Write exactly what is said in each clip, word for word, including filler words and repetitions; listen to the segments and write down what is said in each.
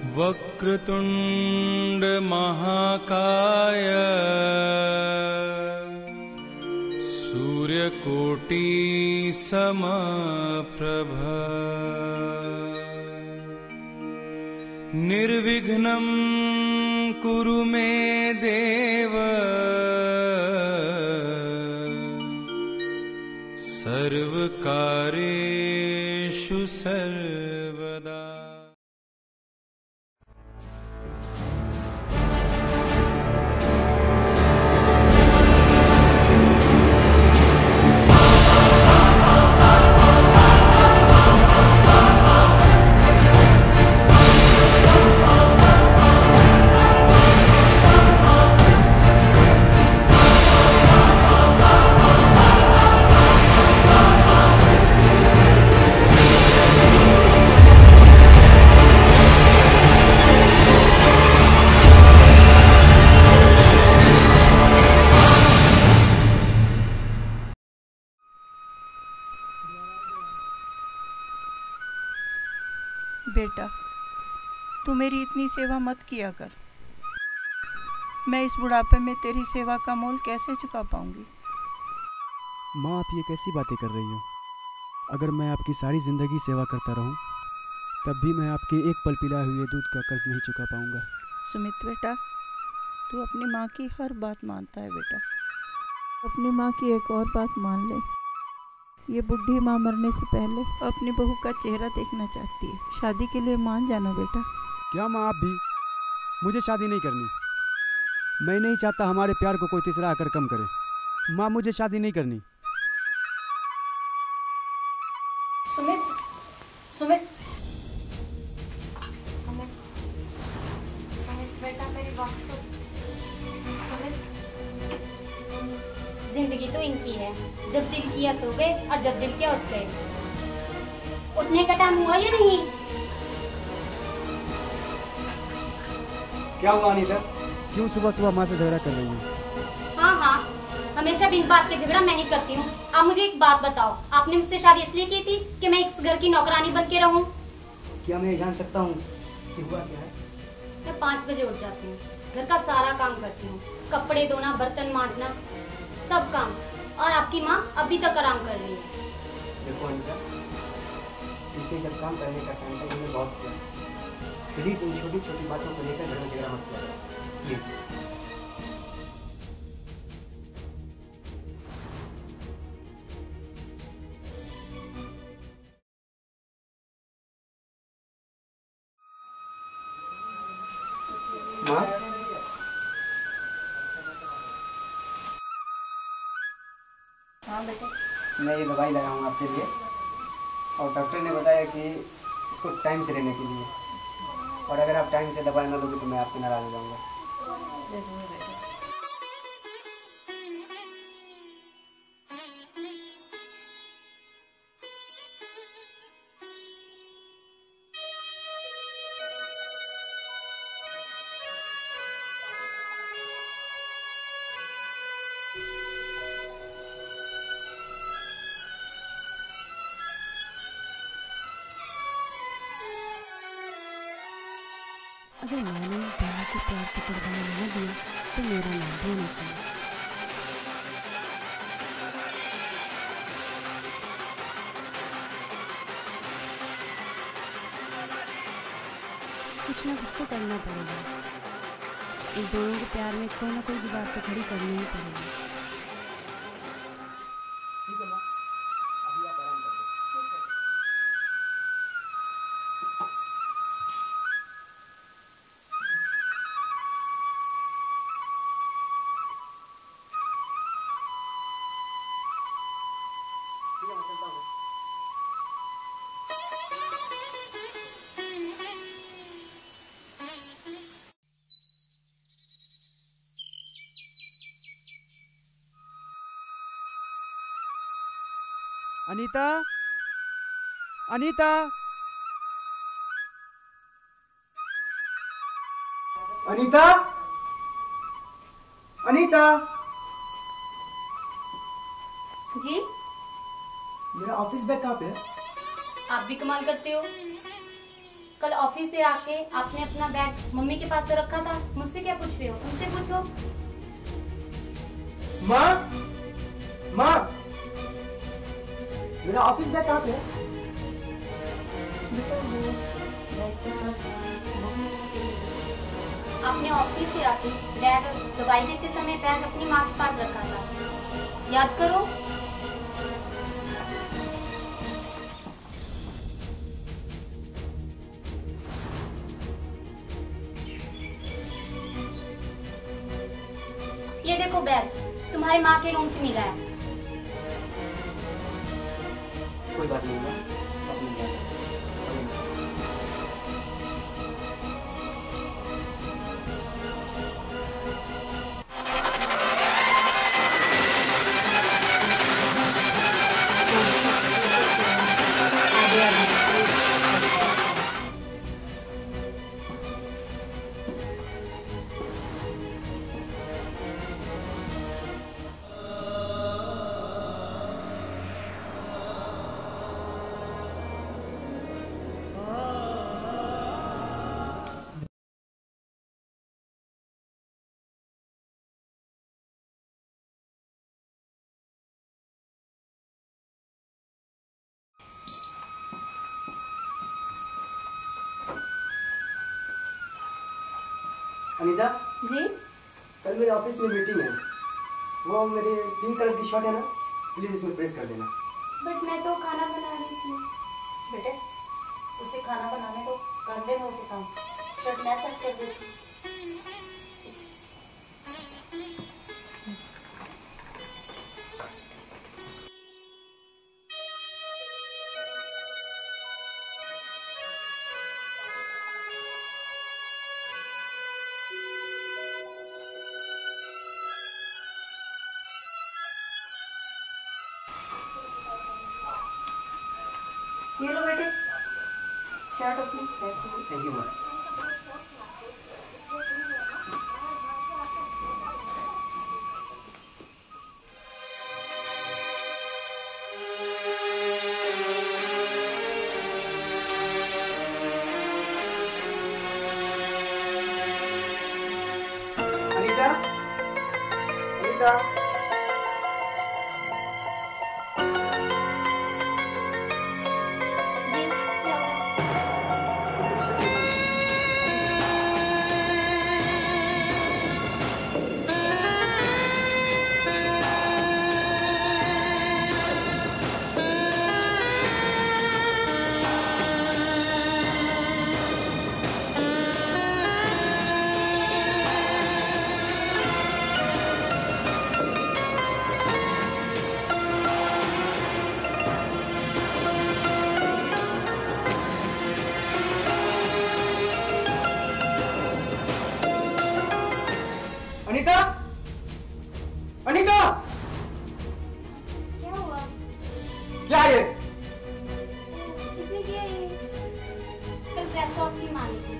वक्रतुंड महाकाय सूर्यकोटि समप्रभ निर्विघ्नं कुरु मे देव सर्वकार्येषु सर्वदा। बेटा, तू मेरी इतनी सेवा मत किया कर। मैं इस बुढ़ापे में तेरी सेवा का मोल कैसे चुका पाऊंगी? माँ, आप ये कैसी बातें कर रही हो? अगर मैं आपकी सारी ज़िंदगी सेवा करता रहूं, तब भी मैं आपके एक पल पिलाए हुए दूध का कर्ज नहीं चुका पाऊंगा। सुमित बेटा, तू अपनी माँ की हर बात मानता है बेटा। अपनी माँ की एक और बात मान ले। ये बुढ़ी माँ मरने से पहले अपनी बहू का चेहरा देखना चाहती है। शादी के लिए मान जाना बेटा। क्या माँ, आप भी? मुझे शादी नहीं करनी। मैं नहीं चाहता हमारे प्यार को कोई तीसरा आकर कम करे। माँ, मुझे शादी नहीं करनी। सुमित, सुमित, सुमित, सुमित बेटा मेरी बात सुन। सुमित, जिंदगी तो इनकी है, जब दिल किया सो गए और जब दिल किया उठ गए। उठने का टाइम हुआ या नहीं? क्या हुआ अनीता? क्यों सुबह सुबह माँ से झगड़ा कर रही हूँ? हाँ हाँ, हमेशा बिन बात के झगड़ा मैं ही करती हूँ। आप मुझे एक बात बताओ, आपने मुझसे शादी इसलिए की थी कि मैं इस घर की नौकरानी बन के रहूँ? क्या मैं जान सकता हूँ कि हुआ क्या है? मैं पाँच बजे उठ जाती हूँ, घर का सारा काम करती हूँ, कपड़े धोना, बर्तन मांजना, सब काम। और आपकी माँ अभी तक आराम कर रही है। देखो अनीता, इसे जब काम करने का टाइम था, मैंने बहुत किया। प्लीज इन छोटी छोटी बातों को लेकर घर में झगड़ा मत करो प्लीज। माँ, हाँ बेटा, मैं ये दवाई लाया हूँ आपके लिए, और डॉक्टर ने बताया कि इसको टाइम से लेने के लिए, और अगर आप टाइम से दवाई ना लोगे तो मैं आपसे नाराज हो जाऊँगा। अगर मैंने दोनों को प्यार का कुर्बानी नहीं दिया तो मेरा नाम भी नहीं था। कुछ ना कुछ तो करना पड़ेगा। इन दोनों को प्यार में कोई ना कोई दीवार तो खड़ी करनी ही पड़ेगी। ठीक है माँ, अभी आप आराम कर लो। ठीक है, मैं चलता हूँ। अनीता, अनीता, अनीता, अनीता। जी, मेरा ऑफिस बैग कहाँ पे है? आप भी कमाल करते हो। कल ऑफिस से आके आपने अपना बैग मम्मी के पास तो रखा था, मुझसे क्या पूछ रहे हो? उनसे पूछो। माँ, माँ, मेरा ऑफिस बैग कहाँ पे है? आपने ऑफिस से आके बैग दवाई देते समय बैग अपनी माँ के पास रखा था, याद करो। ये देखो बैग तुम्हारी माँ के रूम से मिला है। कोई बात नहीं, माँ, आप मिल जाएगा। अनीता जी कल मेरे ऑफिस में मीटिंग है, वो मेरे पिंक कलर की शर्ट है ना, प्लीज उसमें प्रेस कर देना। बट मैं तो खाना बना रही थी। बेटे उसे खाना बनाने को कर दे, मैं उसे काम शर्ट मैं प्रेस कर देती। ये लो बेटे शर्ट अपनी प्रेस हो गई। Thank you ma'am. Anita, Anita, Anita, Anita, क्या हुआ? क्या है ये? किसने किया ये? कल प्रेस ऑफ की मांगी थी।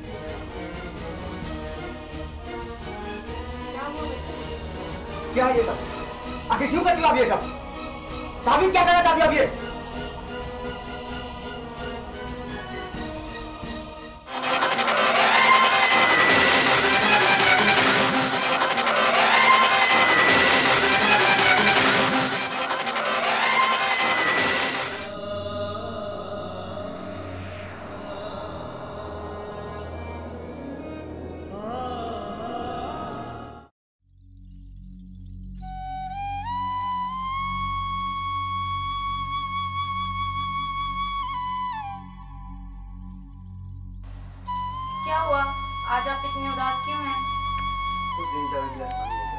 क्या हुआ बेटा? क्या है ये सब? आखिर क्यों करती हो आप ये सब? साबित क्या करना चाहती हो आप ये? क्या हुआ? आज आप इतने उदास क्यों हैं? कुछ दिन जाओ गिलास पानी लेकर।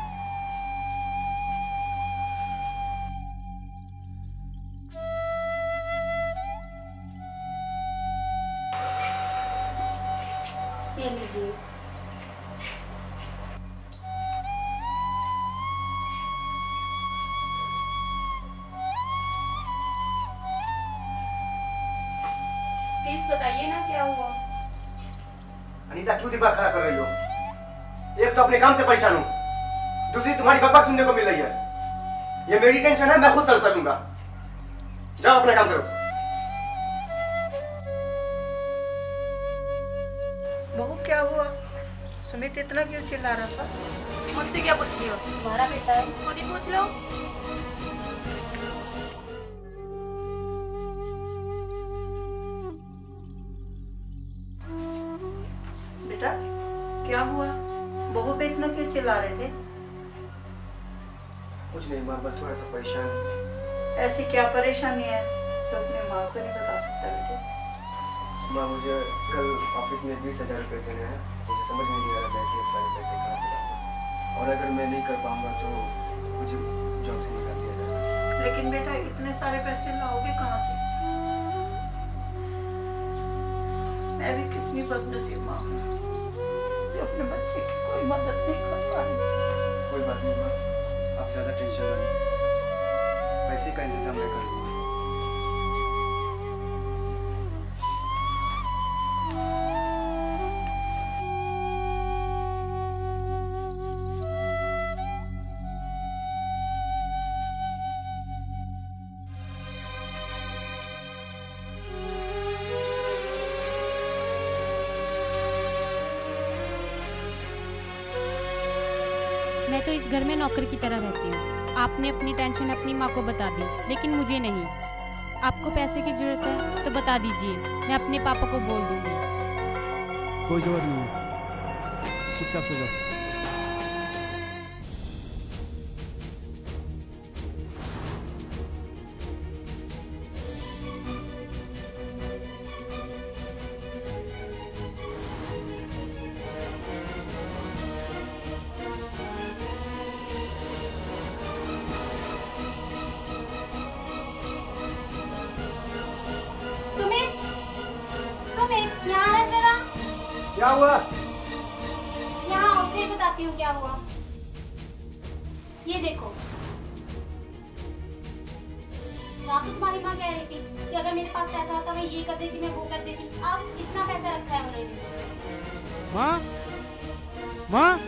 ये लीजिए। प्लीज बताइए ना क्या हुआ? अनीता क्यों दिमाग खराब कर रही हो? एक तो अपने काम से परेशान हूँ, दूसरी तुम्हारी बकवास सुनने को मिल रही है। ये मेरी टेंशन है, मैं खुद सॉल्व कर लूंगा। जाओ अपना काम करो। क्या हुआ? सुमित इतना क्यों चिल्ला रहा था? मुझसे क्या पूछ रही हो? तुम्हारा बेटा है, खुद ही पूछ लो। बेटा क्या हुआ? बहू पे इतना क्यों चिल्ला रहे थे? कुछ नहीं माँ, बस थोड़ा सा परेशान। ऐसी क्या परेशानी है तो अपनी माँ को नहीं बता सकता बेटे? माँ मुझे कल ऑफिस में बीस हजार रुपये देने हैं, मुझे समझ में नहीं आ रहा है कि सारे पैसे कहाँ से लाऊंगा, और अगर मैं नहीं कर पाऊंगा तो मुझे जॉब से निकाल दिया जाएगा। लेकिन बेटा इतने सारे पैसे लाओगे कहाँ से? मैं भी कितनी बदनसीब माँ हूँ जो अपने बच्चे की कोई मदद नहीं कर पा रही। कोई बात नहीं माँ, आप ज़्यादा टेंशन ना लें, पैसे का इंतजाम मैं कर लूँगा। मैं तो इस घर में नौकर की तरह रहती हूँ। आपने अपनी टेंशन अपनी माँ को बता दी, लेकिन मुझे नहीं। आपको पैसे की जरूरत है तो बता दीजिए, मैं अपने पापा को बोल दूँगी। कोई जरूरत नहीं है, चुपचाप सो जाओ। क्या हुआ? यहाँ आओ, फिर बताती हूँ क्या हुआ। ये देखो, रात तो तुम्हारी माँ कह रही थी कि अगर मेरे पास पैसा होता मैं ये कर देती, मैं वो कर देती। अब इतना पैसा रखा है उन्होंने। माँ, माँ,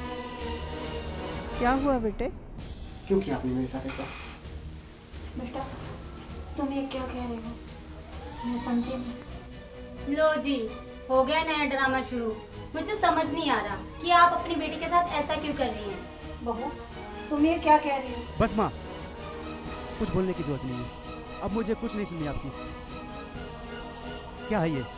क्या हुआ बेटे? क्यों किया आपने मेरे साथ ऐसा? बेटा तुम ये क्या कह रहे हो, मैं समझी नहीं। लो जी, हो गया नया ड्रामा शुरू। मुझे तो समझ नहीं आ रहा कि आप अपनी बेटी के साथ ऐसा क्यों कर रही हैं। बहू तुम ये क्या कह रही हो? बस माँ, कुछ बोलने की जरूरत नहीं है, अब मुझे कुछ नहीं सुननी आपकी। क्या है ये?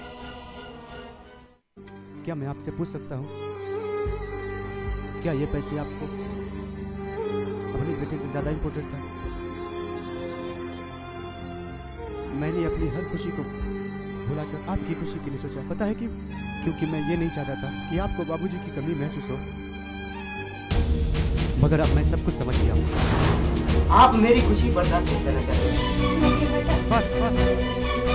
क्या मैं आपसे पूछ सकता हूँ, क्या ये पैसे आपको अपने बेटे से ज्यादा इम्पोर्टेंट था? मैंने अपनी हर खुशी को भुलाकर आपकी खुशी के लिए सोचा। पता है क्यों? क्योंकि मैं ये नहीं चाहता था कि आपको बाबूजी की कमी महसूस हो। मगर अब मैं सब कुछ समझ गया हूँ। आप मेरी खुशी बर्दाश्त नहीं करना चाहते। बस बस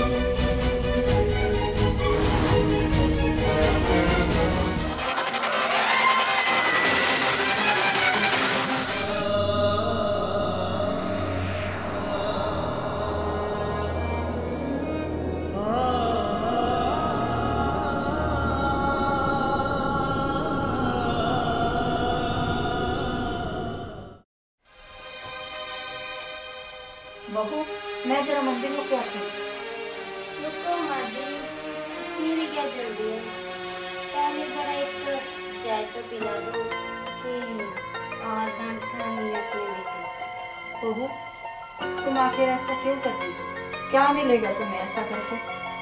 बहू मैं जरा मंदिर में क्या करूँ? रुको माँ जी, इतनी भी क्या जल्दी है। पहले जरा एक कप चाय तो पिला दो कि और डांट खानी है अपने बेटे से। बहू तुम आखिर ऐसा क्यों करती हो? क्या मिलेगा तुम्हें ऐसा करके?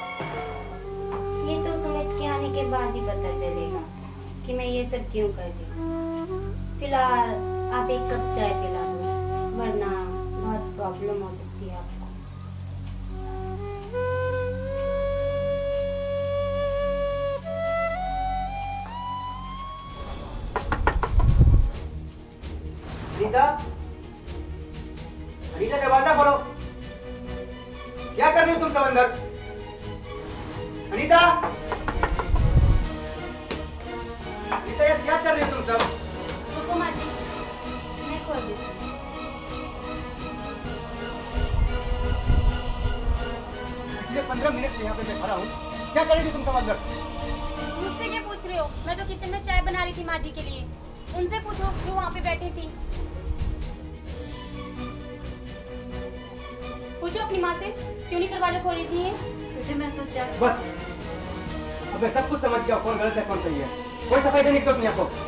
ये तो सुमित के आने के बाद ही पता चलेगा कि मैं ये सब क्यों कर रही हूँ। फिलहाल आप एक कप चाय पिला दो, वरना बहुत प्रॉब्लम हो सकती है आपको। अनीता, अनीता दरवाजा खोलो। क्या कर रही हो तुम सब अंदर? अनीता, अनीता यार क्या कर रही हो तुम सब? रुको माँ जी, मैं खोल देती हूँ। पिछले पंद्रह मिनट से यहाँ पे मैं खड़ा हूँ, क्या कर रही थी तुम सब अंदर? मुझसे क्या पूछ रहे हो? मैं तो किचन में चाय बना रही थी माँ जी के लिए। उनसे पूछो जो वहाँ पे बैठी थी। पूछो अपनी माँ से क्यों नहीं दरवाजा खोल रही थी ये। बेटे मैं तो चाय बस अब मैं सब कुछ समझ गया कौन गलत है कौन सही है। कोई सफाई देने की जरूरत नहीं आपको।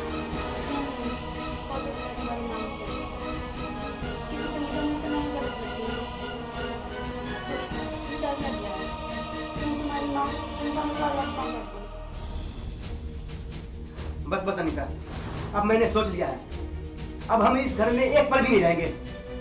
बस बस अनिता, अब मैंने सोच लिया है, अब हम इस घर में एक पल भी नहीं रहेंगे।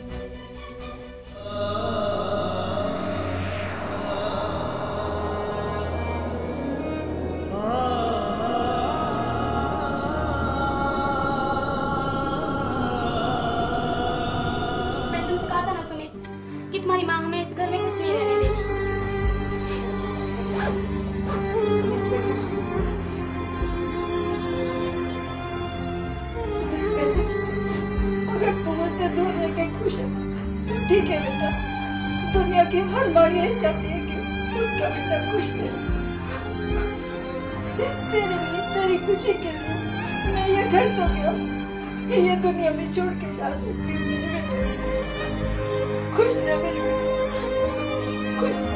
मैंने तुमसे कहा था ना सुमित कि तुम्हारी माँ हमें इस घर में कुछ नहीं रहने देगी। अगर तुम मुझसे दूर रह के खुश है तो ठीक है बेटा। दुनिया की हर माँ यही चाहती है कि उसका बेटा खुश रहे। तेरे लिए, तेरी खुशी के लिए मैं ये घर तो गया, ये दुनिया में छोड़ के जा सकती हूँ मेरे बेटे। खुश रह मेरे बेटे, खुश रह।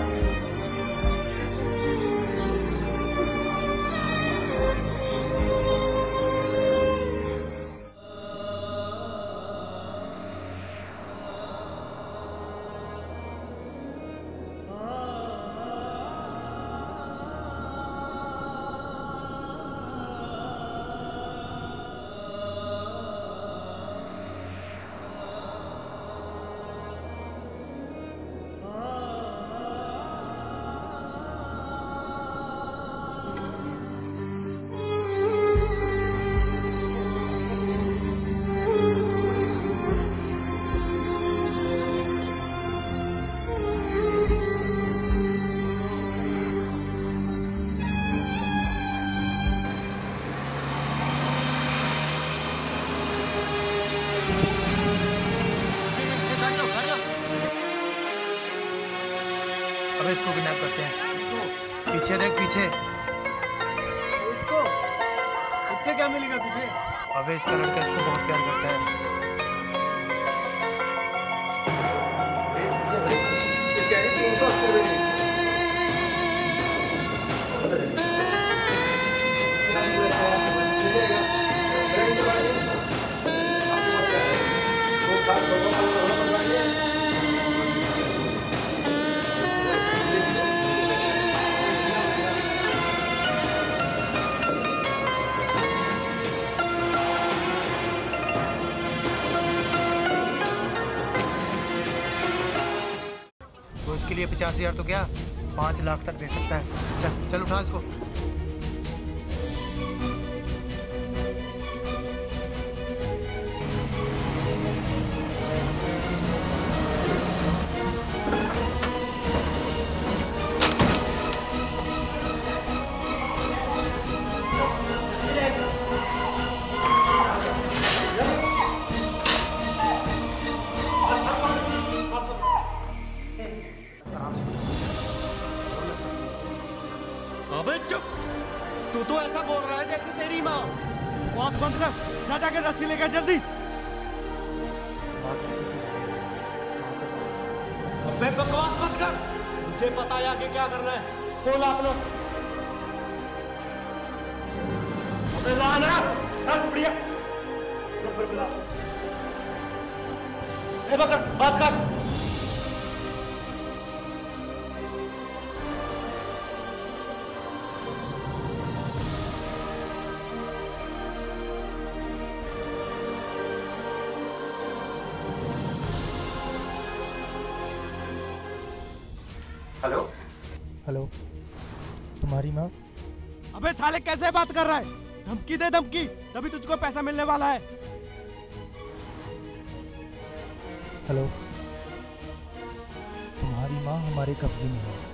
अबे इसको किडनैप करते हैं। पीछे देख पीछे। इसको इससे क्या मिलेगा तुझे? अबे इसका लड़का इसको बहुत प्यार करता है। इसके आगे तीन सौ अस्सी रुपए तो इसके लिए पचास हजार तो क्या पाँच लाख तक दे सकता है। चल चल उठा इसको। अबे चुप! तू तो ऐसा बोल रहा है जैसे तेरी माँ। आवाज बंद कर, जा जाके रस्सी लेकर जल्दी। माँ किसी की नहीं है। अबे बकवास मत कर, मुझे पता है आगे क्या करना है। बोल आप लोग। अबे लाना, चल बढ़िया। नंबर बुला। ए बकर, बात कर। हेलो हेलो, तुम्हारी माँ? अबे साले कैसे बात कर रहा है? धमकी दे धमकी, तभी तुझको पैसा मिलने वाला है। हेलो, तुम्हारी माँ हमारे कब्जे में है।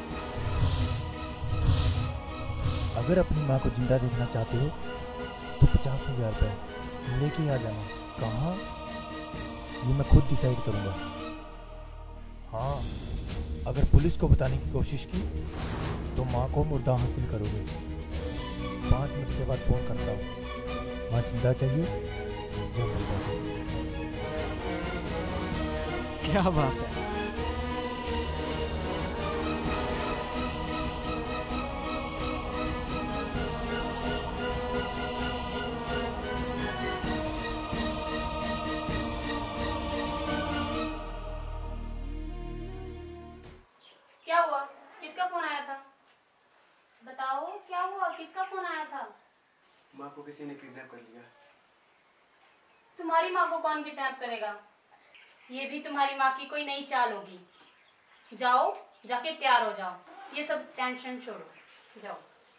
अगर अपनी माँ को जिंदा देखना चाहते हो तो पचास हजार रुपये लेके आ जाना। कहाँ, ये मैं खुद डिसाइड करूँगा। हाँ, अगर पुलिस को बताने की कोशिश की तो माँ को मुर्दा हासिल करोगे। पाँच मिनट के बाद फ़ोन करता हूँ। माँ जिंदा चाहिए या मुर्दा? क्या बात है? माँ को किसी ने किडनैप कर लिया। तुम्हारी माँ को कौन किडनैप करेगा? ये भी तुम्हारी माँ की कोई नई चाल होगी। जाओ, जाके तैयार हो जाओ, ये सब टेंशन छोड़ो, जाओ।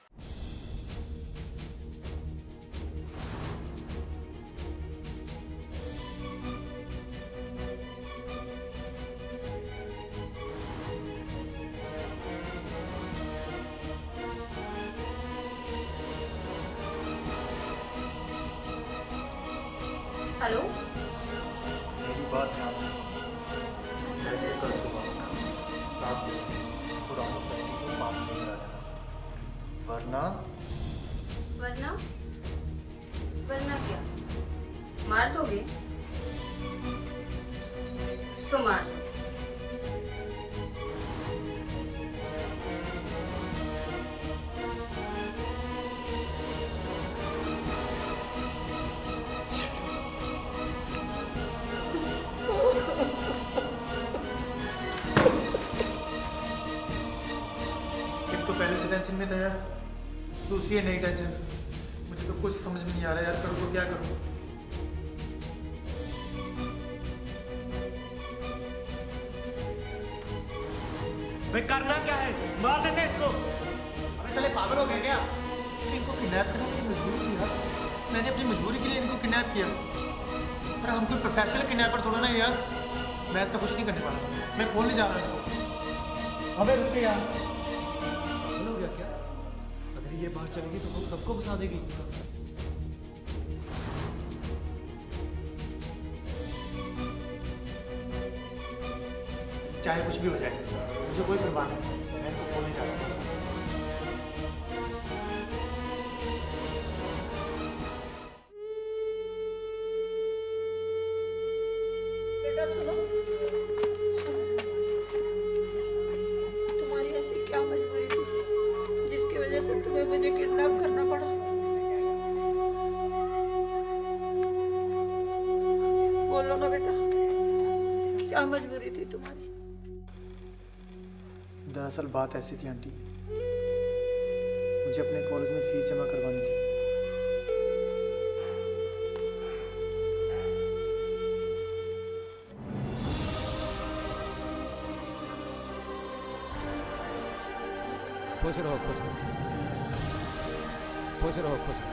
हेलो, मेरी बात ध्यान से सुनो। ऐसे कल सुबह सात बजे पुरानी फैक्ट्री के पास लेकर आ जाना, वरना वरना वरना क्या? मार दोगे? तो मार दो। टेंशन में था यार, दूसरी है नई टेंशन। मुझे तो कुछ समझ में नहीं आ रहा यार, करूँ तो क्या करूँ। भाई करना क्या है? मार देते इसको। अबे साले पागल हो गए क्या? इनको किडनैप करने की मजबूरी थी यार, मैंने अपनी मजबूरी के लिए इनको किडनैप किया। पर हम कोई प्रोफेशनल किडनैपर थोड़ा ना यार, मैं ऐसा कुछ नहीं करने वाला। मैं खोलने जा रहा हूँ। अबे रुक यार, हो गया क्या? अगर ये बाहर चलेगी तो हम सबको फंसा देगी। चाहे कुछ भी हो जाए, मुझे कोई परवाह नहीं, मैं इनको खोलने जा रहा हूँ बस। बेटा सुनो, तुम्हारी ऐसी क्या मजबूरी थी जिसकी वजह से तुम्हें मुझे किडनैप करना पड़ा? बोलो ना बेटा, क्या मजबूरी थी तुम्हारी? दरअसल बात ऐसी थी आंटी, मुझे अपने कॉलेज में फीस जमा करवानी थी। खुश रहो, खुश रहो, खुश रहो, खुश रहो।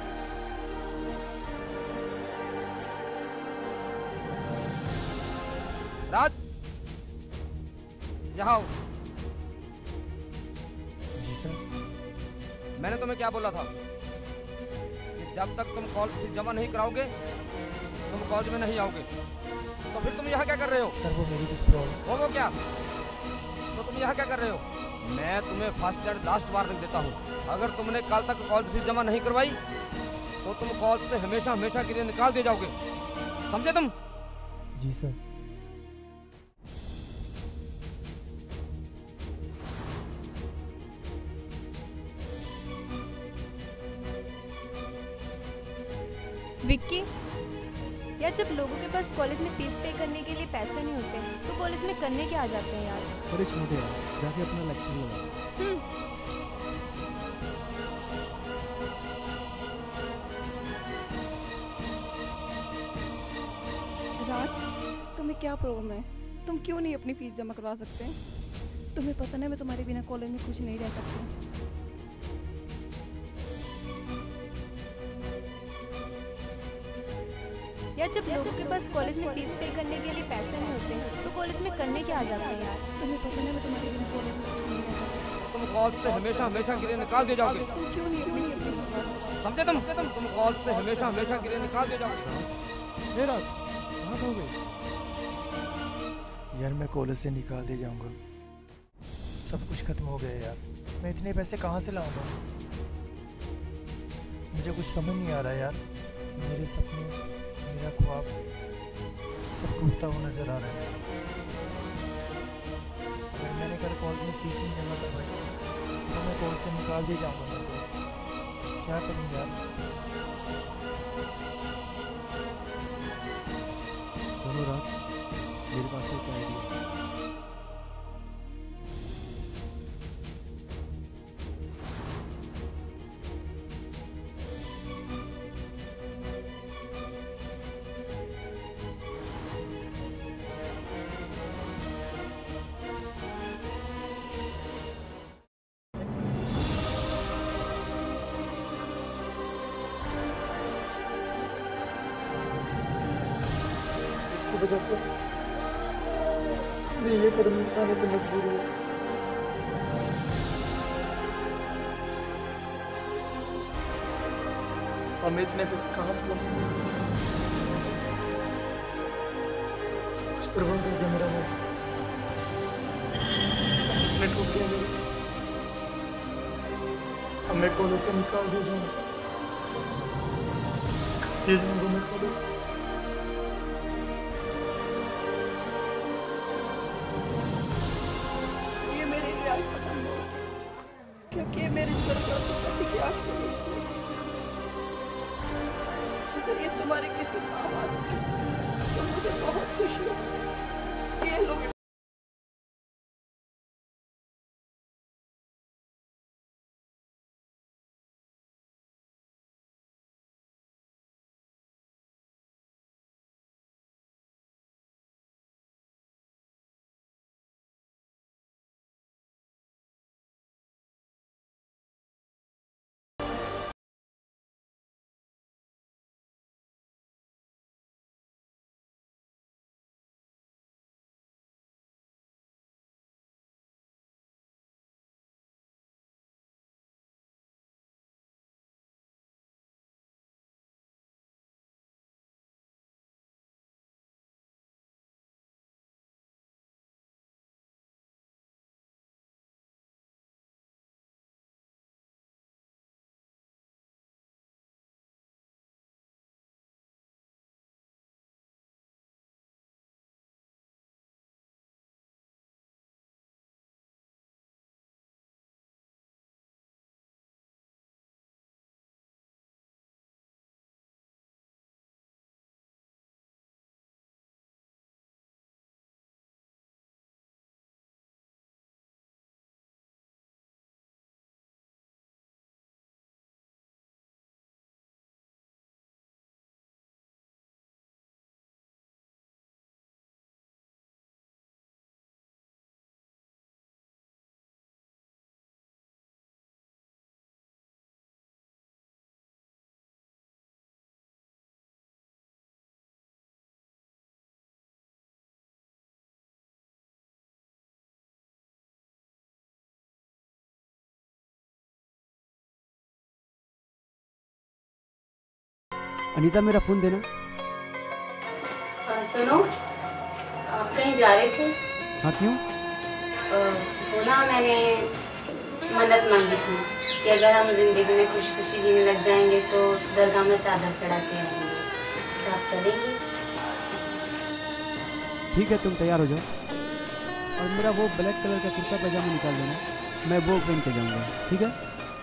राज, यहाँ आओ। जी सर। मैंने तुम्हें क्या बोला था कि जब तक तुम कॉलेज फीस जमा नहीं कराओगे तुम कॉलेज में नहीं आओगे। तो फिर तुम यहाँ क्या कर रहे हो? सर वो मेरी कुछ प्रॉब्लम। वो वो क्या? तो तुम यहाँ क्या कर रहे हो? मैं तुम्हें फर्स्ट एंड लास्ट वार्निंग देता हूँ, अगर तुमने कल तक कॉलेज फीस जमा नहीं करवाई तो तुम कॉलेज से हमेशा हमेशा के लिए निकाल दिए जाओगे, समझे तुम? जी सर। विक्की, यार जब लोगों के पास कॉलेज में फीस पे करने के लिए पैसे नहीं होते तो कॉलेज में करने क्या आ जाते हैं यार। अरे छोटे यार, जाके अपना लेक्चर लगा। राज, तुम्हें क्या प्रॉब्लम है? तुम क्यों नहीं अपनी फीस जमा करवा सकते? तुम्हें पता नहीं मैं तुम्हारे बिना कॉलेज में कुछ नहीं रह सकती। यार जब लोगों के पास कॉलेज में फीस पे करने के लिए पैसे नहीं होते तो कॉलेज में करने क्या आ जाते हैं यार। तुम्हें पता नहीं मैं तुम्हारे बिना कॉलेज में कुछ नहीं रह सकती। तुम कॉलेज से हमेशा हमेशा के लिए निकाल दिए जाओगे। तुम क्यों नहीं अपनी फीस जमा करवा? समझे तुम? तुम कॉलेज से हमेशा हमेशा के लिए निकाल दिए जाओगे। राज, कहाँ हो गए? यार मैं कॉलेज से निकाल दे जाऊंगा, सब कुछ खत्म हो गया यार। मैं इतने पैसे कहाँ से लाऊंगा? मुझे कुछ समझ नहीं आ रहा यार। मेरे सपने, मेरा ख्वाब सब टूटता हुआ नजर आ रहा है। अगर मैंने कल कॉलेज में फीस नहीं जमा करवाई तो मैं कॉलेज से निकाल दे जाऊंगा मेरे दोस्त। क्या करूँ यार? चलो राज, मेरे पास एक आइडिया है। की वजह से मैं ये कदम उठाने पर मजबूर हुआ। और मैं इतने पैसे कहाँ से लाऊं? सब कुछ बर्बाद हो गया मेरा आज। सब सपने टूट गए मेरे। अब मैं कॉलेज से निकाल दिया जाऊंगा। दिया जाऊंगा मैं कॉलेज से। ये मेरे लिए आज खत्म हो गया, क्योंकि ये मेरे सरपति की आखिरी रिश्ते है। अगर ये तुम्हारे किसी काम आ सके तो मुझे बहुत खुशी होगी। ये लो। अनीता, मेरा फोन देना। आ, सुनो, आप कहीं जा रहे थे? हाँ, क्यों? वो ना, मैंने मन्नत मांगी थी कि अगर हम जिंदगी में खुशी खुशी जीने लग जाएंगे तो दरगाह में चादर चढ़ा के आएंगे। क्या आप चलेंगे? ठीक है, तुम तैयार हो जाओ और मेरा वो ब्लैक कलर का कुर्ता पैजामा निकाल देना, मैं वो पहन के जाऊँगा। ठीक है?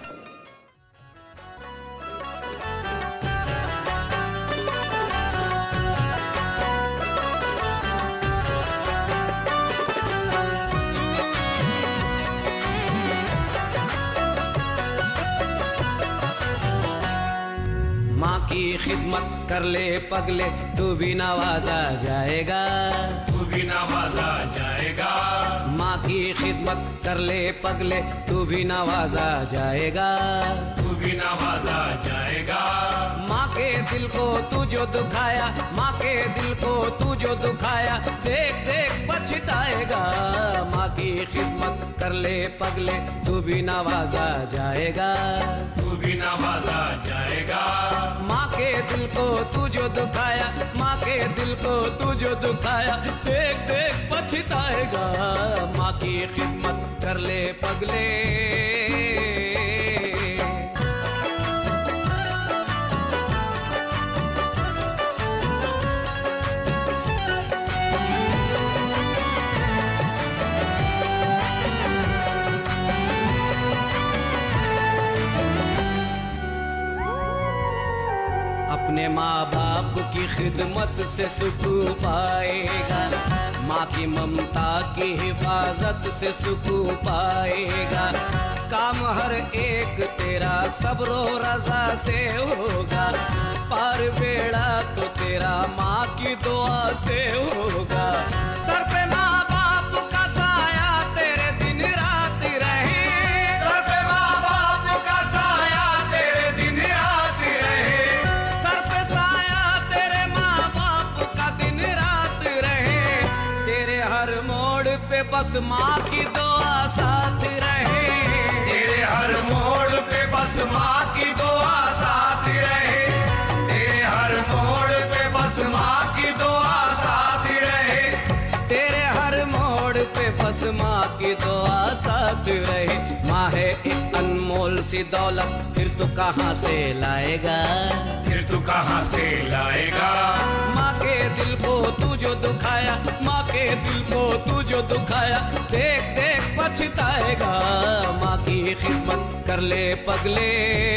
की खिदमत कर ले पगले, तू भी नवाजा जाएगा, तू भी नवाजा जाएगा। माँ की खिदमत कर ले पगले, तू भी नवाजा जाएगा, तू भी नवाजा जाएगा। माँ के दिल को तू जो दुखाया, माँ के दिल को तू जो दुखाया, देख देख पछताएगा। माँ की खिदमत कर ले पगले, तू भी नवाजा जाएगा, तू भी नवाजा जाएगा। माँ के दिल को तू जो दुखाया, माँ के दिल को तू जो दुखाया, देख देख पछताएगा। माँ की खिदमत कर ले पगले। अपने माँ बाप की खिदमत से सुकून पाएगा, माँ की ममता की हिफाजत से सुकून पाएगा। काम हर एक तेरा सब्रो रजा से होगा, पार बेड़ा तो तेरा माँ की दुआ से होगा। सर पे माँ बाप का साया तेरे दिन रात रहे, सर पे माँ बाप का साया तेरे दिन रात रहे, सर पे साया तेरे माँ बाप का दिन रात बस माँ की दुआ साथ रहे, तेरे हर मोड़ पे बस माँ की दुआ साथ रहे, तेरे हर मोड़ पे बस माँ की दुआ साथ रहे, तेरे हर मोड़ पे बस माँ की दुआ साथ रहे। माँ है एक अनमोल सी दौलत, फिर तू कहाँ से लाएगा, फिर तू कहाँ से लाएगा। माँ के दिल को तू जो दुखाया, माँ के दिल को तू जो दुखाया, देख देख पछताएगा। माँ की खिदमत कर ले पगले,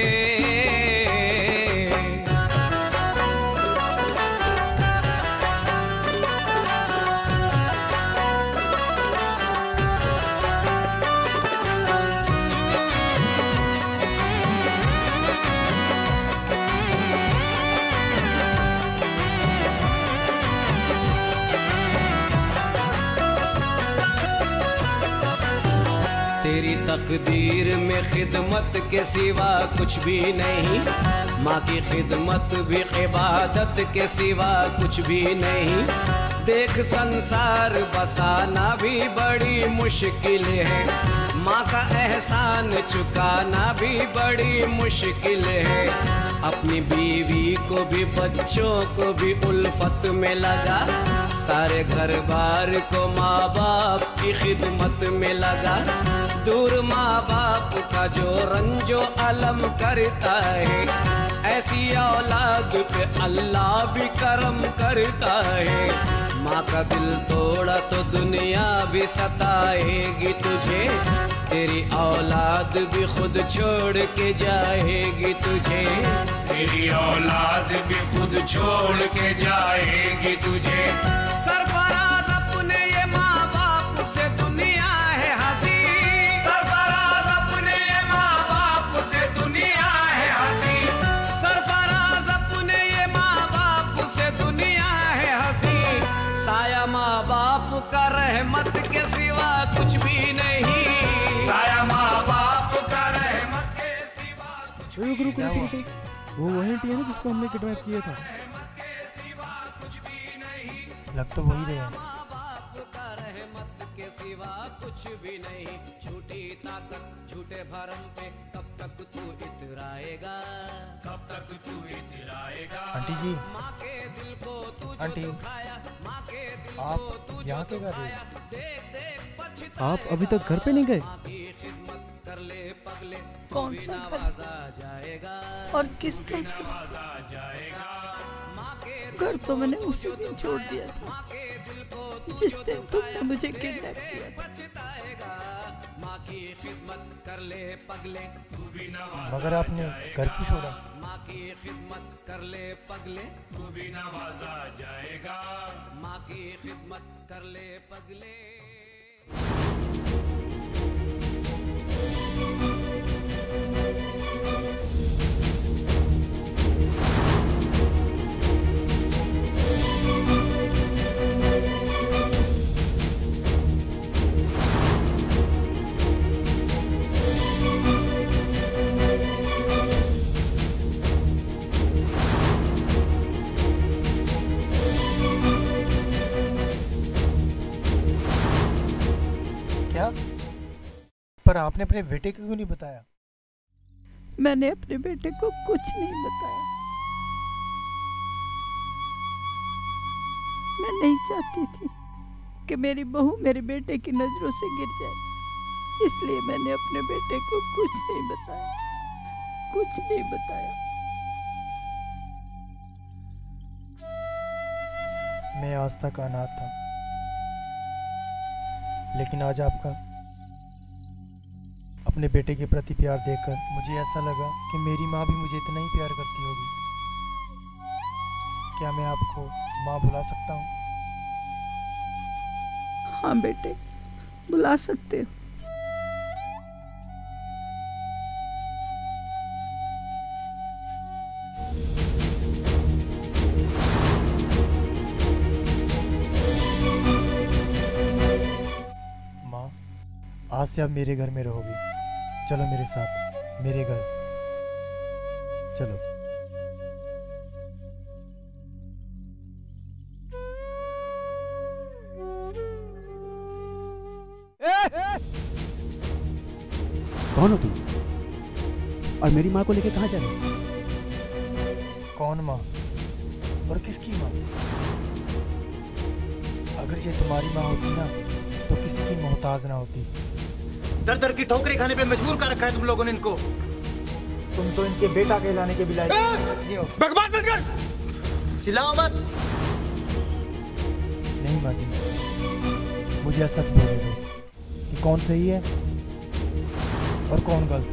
तेरी तकदीर में खिदमत के सिवा कुछ भी नहीं, माँ की खिदमत भी इबादत के सिवा कुछ भी नहीं। देख संसार बसाना भी बड़ी मुश्किल है, माँ का एहसान चुकाना भी बड़ी मुश्किल है। अपनी बीवी को भी बच्चों को भी उल्फत में लगा, सारे घर बार को माँ बाप की खिदमत में लगा। दूर माँ बाप का जो रंजो अलम करता है, ऐसी औलाद पे अल्लाह भी करम करता है। माँ का दिल तोड़ा तो दुनिया भी सताएगी तुझे, तेरी औलाद भी खुद छोड़ के जाएगी तुझे, तेरी औलाद भी खुद छोड़ के जाएगी तुझे। सरफराज अपने ये माँ बाप से दुनिया है हंसी, सरफराज अपने ये माँ बाप से दुनिया है हंसी, सरफराज अपने ये माँ बाप से दुनिया है हंसी। साया माँ बाप का रहमत के सिवा कुछ भी नहीं, साया माँ बाप का रहमत के सिवा कुछ रुक रुक रुक रुक, वो वही टी है ना जिसको हमने किडनैप किया था। लग तो वही रहे हैं। के सिवा कुछ भी नहीं, झूठी ताकत झूठे भरम पे कब तक तू इतराएगा, कब तक तू इतराएगा। आंटी जी, माँ के दिल को तू जो आंटी, दुखाया, माँ के दिल को आप तू यहाँ जो के कर रहे दुखाया, देख देख पछताएगा। आप अभी तक घर पे नहीं गए? माँ की खिदमत कर ले पगले, कौन सा घर जाएगा और किसका जाएगा। घर तो मैंने उसी दिन छोड़ दिया था जिस दिन तुमने मुझे किडनैप किया था। माँ की खिदमत कर ले पगले, तू भी नवाजा मगर आपने घर क्यों छोड़ा? माँ की खिदमत कर ले पगले, तू भी नवाजा जाएगा। माँ की खिदमत कर ले पगले। क्या? पर आपने अपने बेटे को क्यों नहीं बताया? मैंने अपने बेटे को कुछ नहीं बताया। मैं नहीं चाहती थी कि मेरी बहू मेरे बेटे की नजरों से गिर जाए, इसलिए मैंने अपने बेटे को कुछ नहीं बताया, कुछ नहीं बताया। मैं आज तक अनाथ था, लेकिन आज आपका अपने बेटे के प्रति प्यार देखकर मुझे ऐसा लगा कि मेरी माँ भी मुझे इतना ही प्यार करती होगी। क्या मैं आपको माँ बुला सकता हूँ? हाँ बेटे, बुला सकते हो। माँ, आज से आप मेरे घर में रहोगी। चलो मेरे साथ, मेरे घर चलो। कौन हो तुम? और मेरी माँ को लेके कहाँ जा रहे हो? कौन माँ और किसकी माँ? अगर ये तुम्हारी माँ होती ना तो किसी की मोहताज ना होती। दर दर की ठोकरी खाने पे मजबूर कर रखा है तुम लोगों ने इनको। तुम तो इनके बेटा कहलाने के भी लायक नहीं हो। बकवास मत कर, चिल्लाओ मत। नहीं माँ जी, मुझे सच बोलने दो कि कौन सही है और कौन गलत।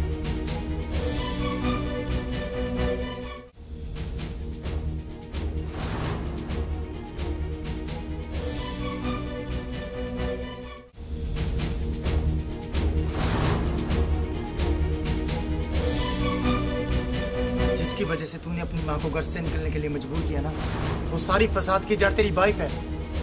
जिसकी वजह से तूने अपनी माँ को घर से निकलने के लिए मजबूर किया ना, वो सारी फसाद की जड़ तेरी वाइफ है।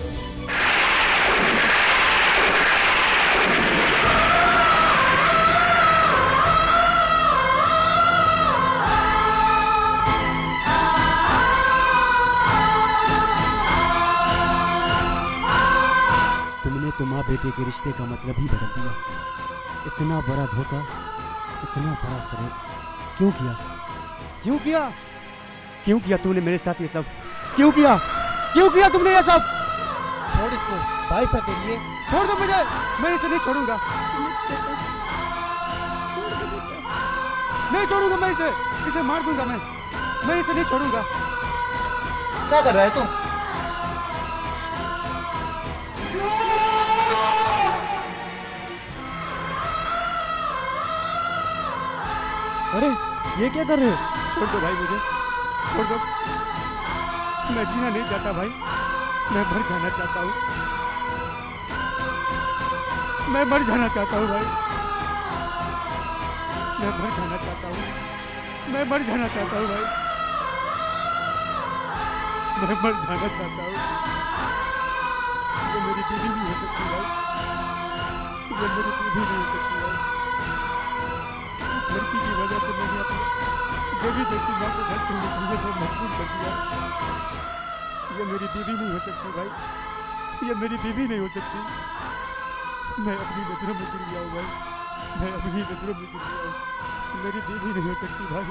तुमने तो माँ बेटे के रिश्ते का मतलब ही बदल दिया। इतना बड़ा धोखा, इतना बड़ा फरेब क्यों किया? क्यों किया? क्यों किया तुमने मेरे साथ ये सब? क्यों किया? क्यों किया तुमने ये सब? छोड़ इसको, वाइफ है तेरी ये। छोड़ दो मुझे, मैं इसे नहीं छोड़ूंगा। नहीं छोड़ूंगा मैं इसे, इसे मार दूंगा मैं। मैं इसे नहीं छोड़ूंगा। क्या कर रहा है तू? अरे ये क्या कर रहे हो? छोड़ दो भाई मुझे, छोड़ दो। मैं जीना नहीं चाहता भाई, मैं मर जाना चाहता हूँ। मैं मर जाना चाहता हूँ भाई, मैं मर जाना चाहता हूँ। मैं मर जाना चाहता हूँ भाई, मैं मर जाना चाहता हूँ। ये मेरी बीवी नहीं हो सकती भाई, ये मेरी बीवी नहीं हो सकती भाई। इस लड़की की वजह से मैंने अपनी बेबी जैसी माँ को घर से निकलने पर मजबूर कर दिया। ये मेरी बीवी नहीं हो सकती भाई, ये मेरी बीवी नहीं हो सकती। मैं अपनी नजरों में गिर गया हूँ भाई, मैं अपनी नजरों में गिर गया हूँ। मेरी बीवी नहीं हो सकती भाई।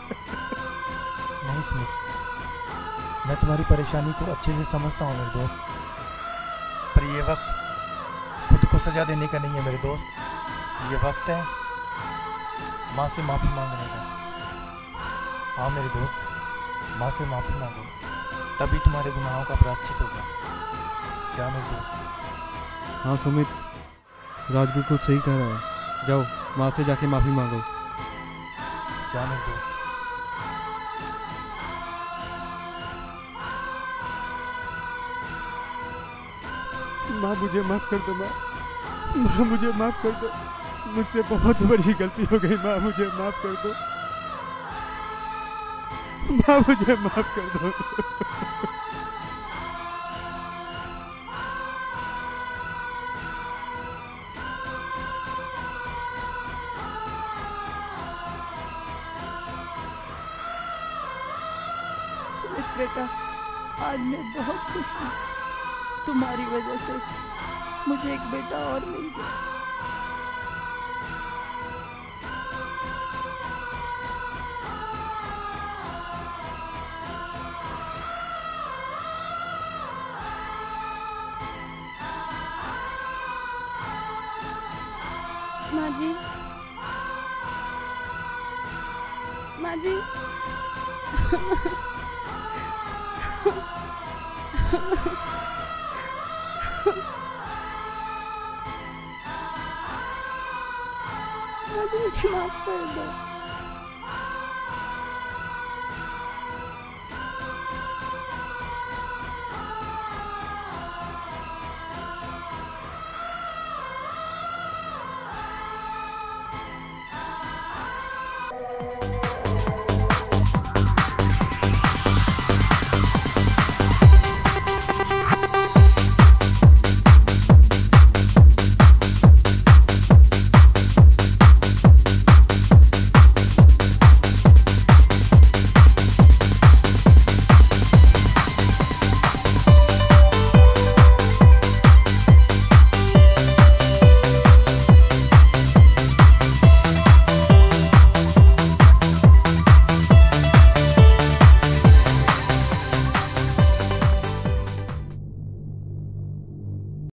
नहीं सुमित, मैं तुम्हारी परेशानी को अच्छे से समझता हूँ मेरे दोस्त, पर ये वक्त खुद को सजा देने का नहीं है मेरे दोस्त। ये वक्त है माँ से माफ़ी मांगने का। हाँ मेरे दोस्त, माँ से माफ़ी मांगो, तभी तुम्हारे गुनाहों का प्रायश्चित होगा। जा मेरे दोस्त। हाँ सुमित, राज बिल्कुल सही कह रहा है। जाओ माँ से जाके माफ़ी मांगो। जा मेरे दोस्त। माँ मुझे माफ़ कर दो माँ, माँ मुझे माफ़ कर दो। मुझसे बहुत बड़ी गलती हो गई माँ, मुझे माफ़ कर दो। माँ मुझे माफ़ कर दो। सुमित बेटा, आज मैं बहुत खुश हूँ। तुम्हारी वजह से मुझे एक बेटा और मिल गया। माँ जी, माँ जी, माँ जी मुझे माफ कर दो।